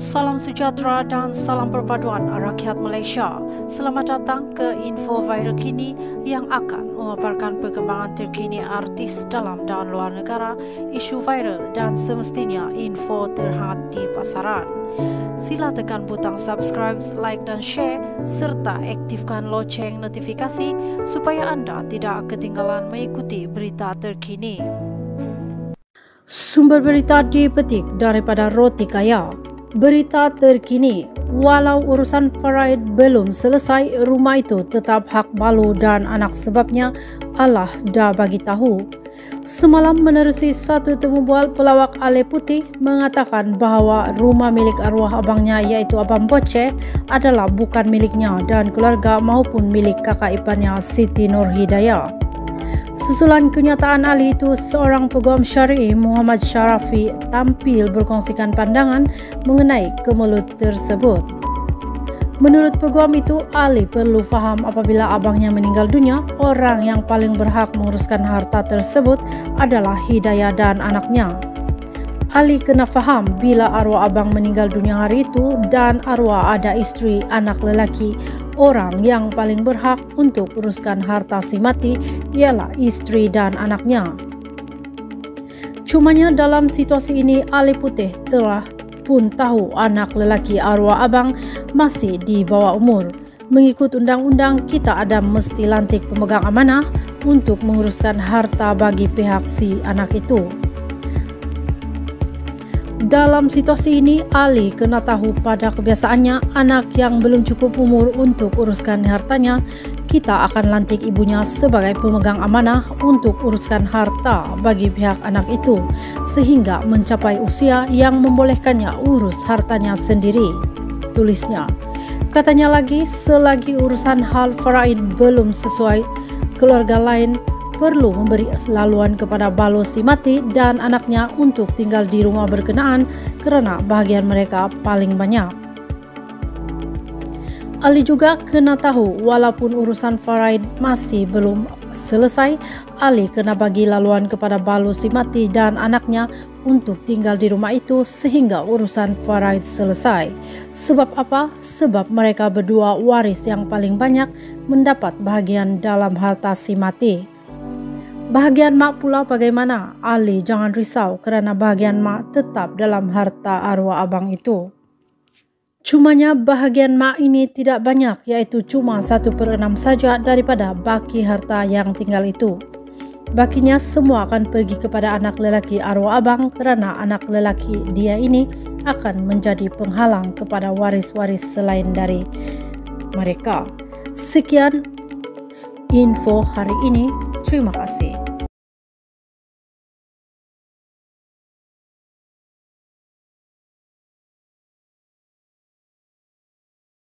Salam sejahtera dan salam perpaduan rakyat Malaysia. Selamat datang ke info viral kini yang akan memaparkan perkembangan terkini artis dalam dan luar negara, isu viral dan semestinya info terhangat di pasaran. Sila tekan butang subscribe, like dan share serta aktifkan loceng notifikasi supaya anda tidak ketinggalan mengikuti berita terkini. Sumber berita dipetik daripada Roti Kaya. Berita terkini, walau urusan Faraid belum selesai, rumah itu tetap hak Balu dan anak sebabnya Allah dah bagi tahu. Semalam menerusi satu temu bual, pelawak Ale Putih mengatakan bahawa rumah milik arwah abangnya iaitu Abang Boceh adalah bukan miliknya dan keluarga maupun milik kakak iparnya Siti Nurhidayah. Susulan kenyataan Ali itu, seorang peguam syar'i Muhammad Syarafi tampil berkongsikan pandangan mengenai kemelut tersebut. Menurut peguam itu, Ali perlu faham apabila abangnya meninggal dunia, orang yang paling berhak menguruskan harta tersebut adalah Hidayah dan anaknya. Ali kena faham bila arwah abang meninggal dunia hari itu dan arwah ada isteri anak lelaki, orang yang paling berhak untuk uruskan harta si mati ialah isteri dan anaknya. Cumanya dalam situasi ini Ali Putih telah pun tahu anak lelaki arwah abang masih di bawah umur. Mengikut undang-undang, kita ada mesti lantik pemegang amanah untuk menguruskan harta bagi pihak si anak itu. Dalam situasi ini, Ali kena tahu pada kebiasaannya anak yang belum cukup umur untuk uruskan hartanya, kita akan lantik ibunya sebagai pemegang amanah untuk uruskan harta bagi pihak anak itu sehingga mencapai usia yang membolehkannya urus hartanya sendiri, tulisnya. Katanya lagi, selagi urusan hal faraid belum sesuai, keluarga lain perlu memberi laluan kepada Balu si mati dan anaknya untuk tinggal di rumah berkenaan kerana bahagian mereka paling banyak. Ali juga kena tahu walaupun urusan faraid masih belum selesai, Ali kena bagi laluan kepada Balu si mati dan anaknya untuk tinggal di rumah itu sehingga urusan faraid selesai. Sebab apa? Sebab mereka berdua waris yang paling banyak mendapat bahagian dalam harta si mati. Bahagian mak pula bagaimana? Ali jangan risau kerana bahagian mak tetap dalam harta arwah abang itu. Cumanya bahagian mak ini tidak banyak, iaitu cuma 1/6 saja daripada baki harta yang tinggal itu. Bakinya semua akan pergi kepada anak lelaki arwah abang kerana anak lelaki dia ini akan menjadi penghalang kepada waris-waris selain dari mereka. Sekian info hari ini. Terima kasih.